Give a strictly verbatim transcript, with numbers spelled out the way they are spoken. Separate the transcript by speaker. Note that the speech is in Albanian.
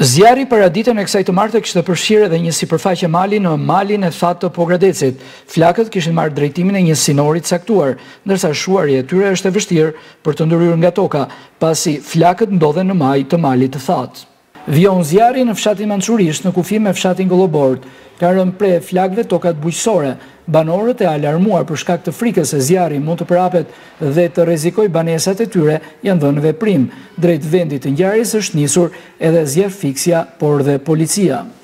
Speaker 1: Zjarri paraditën e kësaj të martë kishte përfshirë edhe një sipërfaqe mali në malin e thatë të Pogradecit. Flakët kishin marrë drejtimin e një sinorit caktuar, ndërsa shuarja e tyre është e vështirë për të ndërhyrë nga toka, pasi flakët ndodhen në maj të malit të thatë. Vion zjarri në fshatin Mançurish në kufi me fshatin Gollobord. Ka rënë pre flakëve tokat bujqësore. Banorët e alarmuar për shkak të frikës se zjarri mund të përhapet dhe të rrezikojë banesat e tyre janë dhënë veprim. Drejt vendit të ngjarjes është nisur edhe zjarrfiksja, por dhe policia.